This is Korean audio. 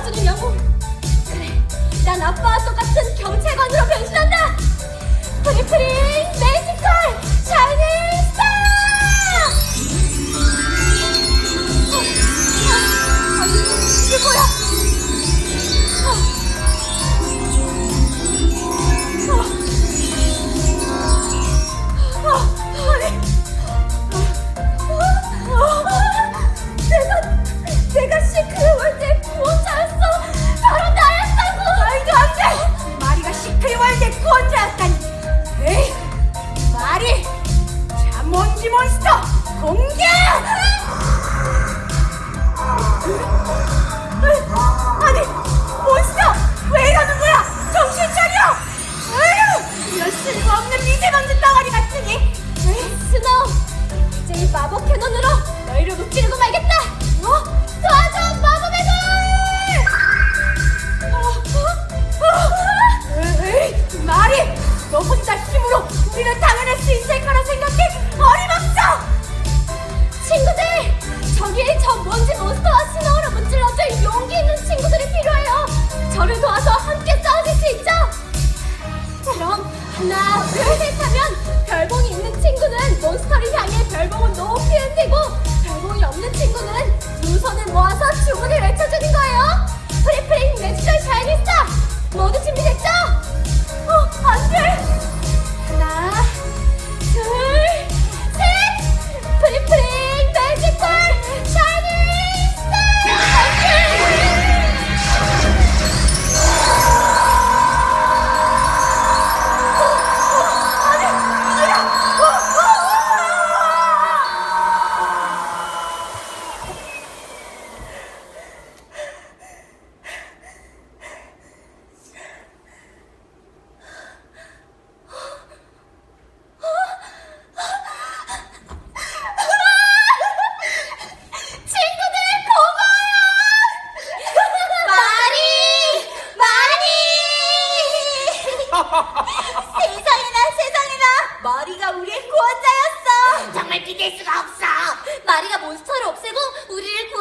도와주는 영웅. 그래, 난 아빠와 똑같은 경찰관으로 변신한다. 프리프링 매지컬 샤이닝 스타! 아니, 이게 뭐야? 내가 시크릿 월드의 구원자였어. 바로 나였다고. 말도 안 돼. 마리가 시크릿 월드의 구원자였다니. 에이, 마리, 자몬지 몬스터 공격! 아니, 몬스터 왜 이러는 거야? 정신 차려! 에휴, 이런 쓸모없는 미세먼지 덩어리 같으니. 스노우, 이제 이 마법 캐논으로 너희를 무찌르고 말겠다. 도와줘, 마법의 돌! 에이, 마리, 너 혼자 힘으로 우리를 당해낼 수 있을 거라 생각해? 어림없어! 친구들, 저기 저 먼지 몬스터와 스노우를 무찔러줄 용기 있는 친구들이 필요해요. 저를 도와서 함께 싸워줄 수 있죠? 그럼 하나, 둘, 셋 하면 별봉이 있는 친구는 몬스터를 향해 별봉을 높이 흔들고, 별봉이 없는 친구는 두 손을 모아서 주문을 외쳐주는 거예요. 프리프링 매지컬 샤이닝 스타! 모두 준비됐죠? 안 돼! 하나, 둘, 셋! 프리프링 매지컬 샤이닝 스타! 세상에나 마리가 우리의 구원자였어. 정말 믿을 수가 없어. 마리가 몬스터를 없애고 우리를